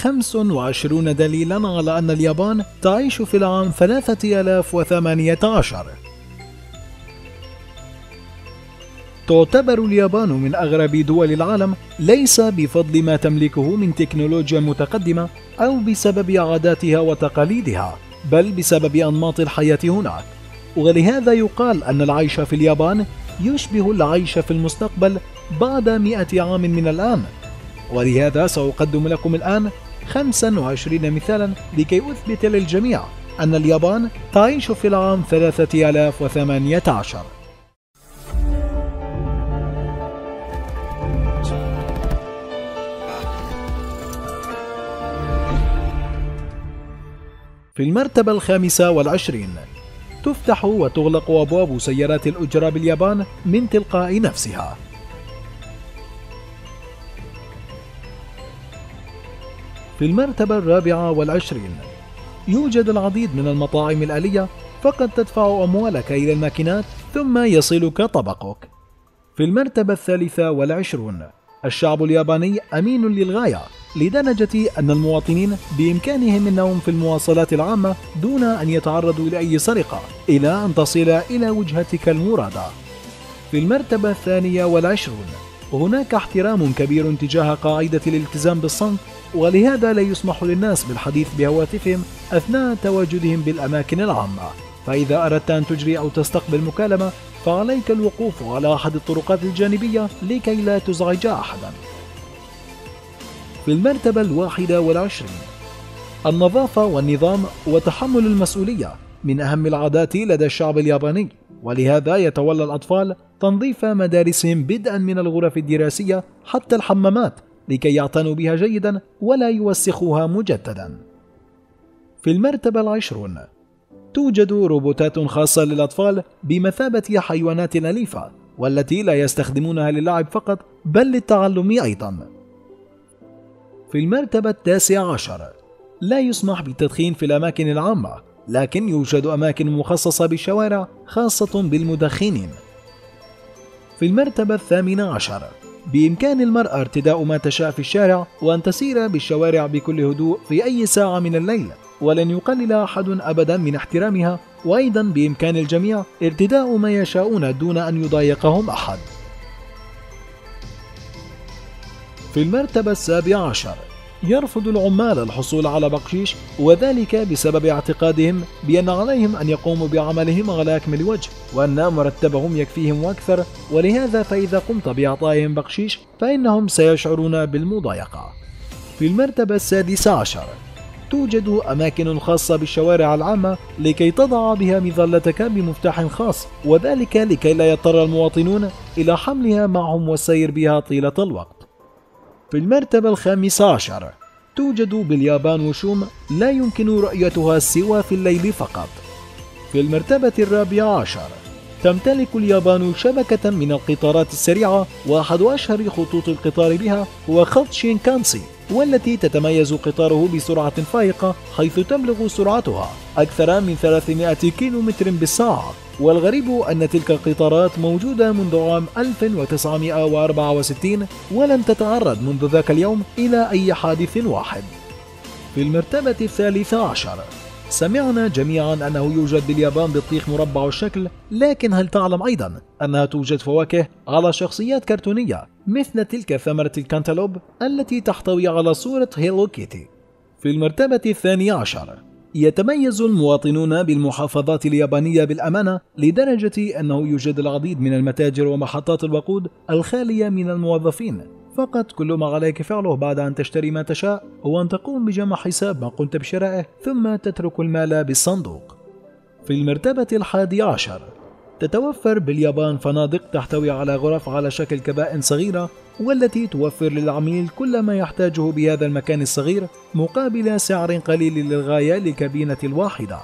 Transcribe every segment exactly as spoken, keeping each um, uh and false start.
خمس وعشرون دليلا على أن اليابان تعيش في العام ثلاثة آلاف وثمانية عشر. تعتبر اليابان من أغرب دول العالم، ليس بفضل ما تملكه من تكنولوجيا متقدمة أو بسبب عاداتها وتقاليدها، بل بسبب أنماط الحياة هناك. ولهذا يقال أن العيش في اليابان يشبه العيش في المستقبل بعد مئة عام من الآن. ولهذا سأقدم لكم الآن خمسة وعشرين مثالا لكي أثبت للجميع أن اليابان تعيش في العام ثلاثة آلاف وثمانية عشر. في المرتبة الخامسة والعشرين، تفتح وتغلق أبواب سيارات الأجرة باليابان من تلقاء نفسها. في المرتبة الرابعة والعشرين، يوجد العديد من المطاعم الآلية، فقد تدفع أموالك إلى الماكينات ثم يصلك طبقك. في المرتبة الثالثة والعشرون، الشعب الياباني أمين للغاية، لدرجة أن المواطنين بإمكانهم النوم في المواصلات العامة دون أن يتعرضوا لأي سرقة إلى أن تصل إلى وجهتك المرادة. في المرتبة الثانية والعشرون، هناك احترام كبير تجاه قاعدة الالتزام بالصمت، ولهذا لا يسمح للناس بالحديث بهواتفهم أثناء تواجدهم بالأماكن العامة. فإذا أردت أن تجري أو تستقبل مكالمة فعليك الوقوف على أحد الطرقات الجانبية لكي لا تزعج أحدا. في المرتبة الواحدة والعشرين، النظافة والنظام وتحمل المسؤولية من أهم العادات لدى الشعب الياباني، ولهذا يتولى الأطفال تنظيف مدارسهم بدءا من الغرف الدراسية حتى الحمامات لكي يعتنوا بها جيدا ولا يوسخوها مجددا. في المرتبة العشرون، توجد روبوتات خاصة للأطفال بمثابة حيوانات أليفة، والتي لا يستخدمونها للعب فقط بل للتعلم أيضا. في المرتبة التاسعة عشر، لا يسمح بالتدخين في الأماكن العامة، لكن يوجد أماكن مخصصة بالشوارع خاصة بالمدخنين. في المرتبة الثامنة عشر، بإمكان المرأة ارتداء ما تشاء في الشارع وأن تسير بالشوارع بكل هدوء في أي ساعة من الليل، ولن يقلل أحد أبدا من احترامها، وأيضا بإمكان الجميع ارتداء ما يشاءون دون أن يضايقهم أحد. في المرتبة السابعة عشر، يرفض العمال الحصول على بقشيش، وذلك بسبب اعتقادهم بأن عليهم أن يقوموا بعملهم على أكمل وجه، وأن مرتبهم يكفيهم وأكثر، ولهذا فإذا قمت بإعطائهم بقشيش فإنهم سيشعرون بالمضايقة. في المرتبة السادسة عشر، توجد أماكن خاصة بالشوارع العامة لكي تضع بها مظلتك بمفتاح خاص، وذلك لكي لا يضطر المواطنون إلى حملها معهم والسير بها طيلة الوقت. في المرتبة الخامسة عشر، توجد باليابان وشوم لا يمكن رؤيتها سوى في الليل فقط. في المرتبة الرابعة عشر، تمتلك اليابان شبكة من القطارات السريعة، وأحد أشهر خطوط القطار بها هو خط شينكانسي، والتي تتميز قطاره بسرعة فائقة، حيث تبلغ سرعتها أكثر من ثلاثمائة كيلومتر بالساعة. والغريب أن تلك القطارات موجودة منذ عام ألف وتسعمائة وأربعة وستين، ولم تتعرض منذ ذاك اليوم إلى أي حادث واحد. في المرتبة الثالثة عشر، سمعنا جميعا أنه يوجد باليابان بطيخ مربع الشكل، لكن هل تعلم أيضا أنها توجد فواكه على شخصيات كرتونية مثل تلك ثمرة الكانتالوب التي تحتوي على صورة هيلو كيتي؟ في المرتبة الثانية عشر، يتميز المواطنون بالمحافظات اليابانية بالأمانة، لدرجة أنه يوجد العديد من المتاجر ومحطات الوقود الخالية من الموظفين. فقط كل ما عليك فعله بعد أن تشتري ما تشاء هو أن تقوم بجمع حساب ما قمت بشرائه، ثم تترك المال بالصندوق. في المرتبة الحادية عشر، تتوفر باليابان فنادق تحتوي على غرف على شكل كبائن صغيرة، والتي توفر للعميل كل ما يحتاجه بهذا المكان الصغير مقابل سعر قليل للغاية للكابينة الواحدة.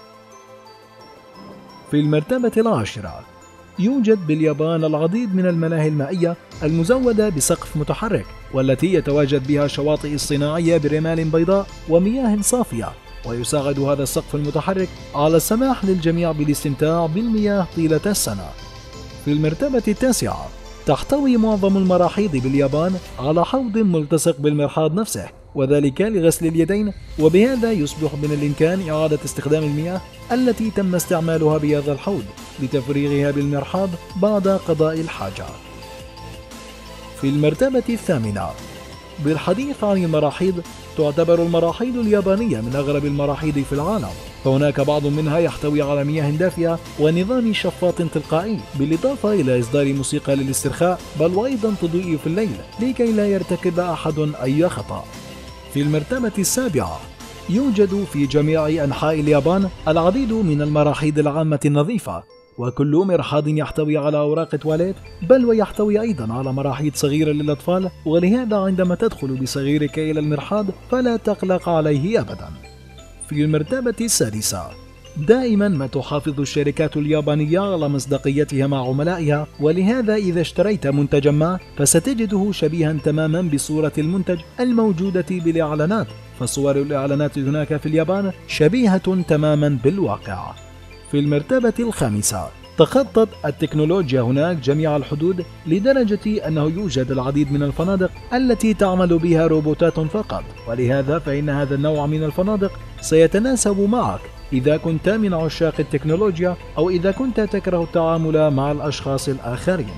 في المرتبة العاشرة، يوجد باليابان العديد من الملاهي المائية المزودة بسقف متحرك، والتي يتواجد بها شواطئ اصطناعية برمال بيضاء ومياه صافية، ويساعد هذا السقف المتحرك على السماح للجميع بالاستمتاع بالمياه طيلة السنة. في المرتبة التاسعة، تحتوي معظم المراحيض باليابان على حوض ملتصق بالمرحاض نفسه، وذلك لغسل اليدين، وبهذا يصبح من الإمكان إعادة استخدام المياه التي تم استعمالها بهذا الحوض لتفريغها بالمرحاض بعد قضاء الحاجة. في المرتبة الثامنة، بالحديث عن المراحيض، تعتبر المراحيض اليابانية من أغرب المراحيض في العالم، فهناك بعض منها يحتوي على مياه دافئة ونظام شفاط تلقائي، بالإضافة إلى إصدار موسيقى للاسترخاء، بل وأيضا تضيء في الليل لكي لا يرتكب أحد أي خطأ. في المرتبة السابعة، يوجد في جميع أنحاء اليابان العديد من المراحيض العامة النظيفة، وكل مرحاض يحتوي على أوراق تواليت، بل ويحتوي أيضا على مراحيض صغيرة للأطفال، ولهذا عندما تدخل بصغيرك إلى المرحاض فلا تقلق عليه أبدا. في المرتبة السادسة، دائما ما تحافظ الشركات اليابانية على مصداقيتها مع عملائها، ولهذا إذا اشتريت منتجا ما فستجده شبيها تماما بصورة المنتج الموجودة بالإعلانات، فصور الإعلانات هناك في اليابان شبيهة تماما بالواقع. في المرتبة الخامسة، تخطت التكنولوجيا هناك جميع الحدود لدرجة أنه يوجد العديد من الفنادق التي تعمل بها روبوتات فقط، ولهذا فإن هذا النوع من الفنادق سيتناسب معك إذا كنت من عشاق التكنولوجيا أو إذا كنت تكره التعامل مع الأشخاص الآخرين.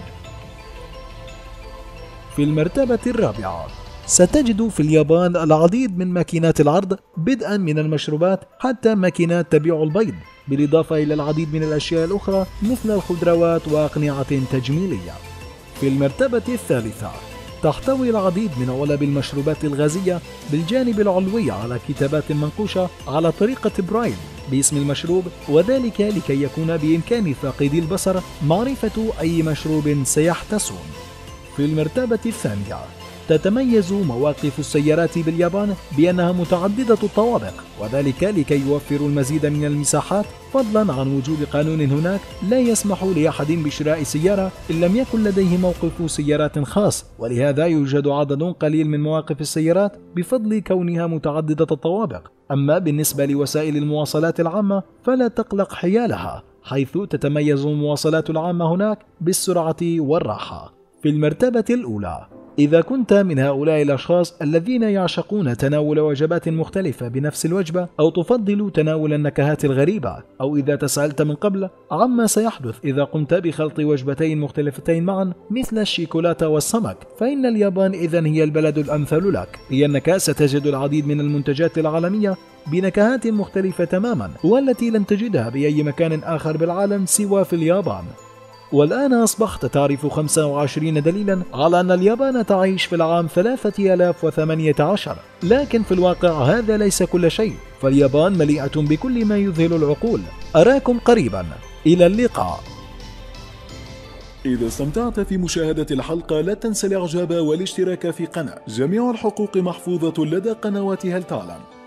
في المرتبة الرابعة، ستجد في اليابان العديد من ماكينات العرض، بدءا من المشروبات حتى ماكينات تبيع البيض، بالإضافة إلى العديد من الأشياء الأخرى مثل الخضروات وأقنعة تجميلية. في المرتبة الثالثة، تحتوي العديد من علب المشروبات الغازية بالجانب العلوي على كتابات منقوشة على طريقة برايل باسم المشروب، وذلك لكي يكون بإمكان فاقدي البصر معرفة أي مشروب سيحتسون. في المرتبة الثانية، تتميز مواقف السيارات باليابان بأنها متعددة الطوابق، وذلك لكي يوفروا المزيد من المساحات، فضلا عن وجود قانون هناك لا يسمح لأحد بشراء سيارة إن لم يكن لديه موقف سيارات خاص، ولهذا يوجد عدد قليل من مواقف السيارات بفضل كونها متعددة الطوابق. أما بالنسبة لوسائل المواصلات العامة فلا تقلق حيالها، حيث تتميز المواصلات العامة هناك بالسرعة والراحة. في المرتبة الأولى، إذا كنت من هؤلاء الأشخاص الذين يعشقون تناول وجبات مختلفة بنفس الوجبة، أو تفضل تناول النكهات الغريبة، أو إذا تساءلت من قبل عما سيحدث إذا قمت بخلط وجبتين مختلفتين معا مثل الشيكولاتة والسمك، فإن اليابان إذن هي البلد الأمثل لك، لأنك ستجد العديد من المنتجات العالمية بنكهات مختلفة تماما، والتي لن تجدها بأي مكان آخر بالعالم سوى في اليابان. والآن أصبحت تعرف خمسة وعشرين دليلا على أن اليابان تعيش في العام ثلاثة آلاف وثمانية عشر، لكن في الواقع هذا ليس كل شيء، فاليابان مليئة بكل ما يذهل العقول. أراكم قريبا، إلى اللقاء. إذا استمتعت في مشاهدة الحلقة لا تنسى الإعجاب والاشتراك في قناة. جميع الحقوق محفوظة لدى قنوات هل تعلم.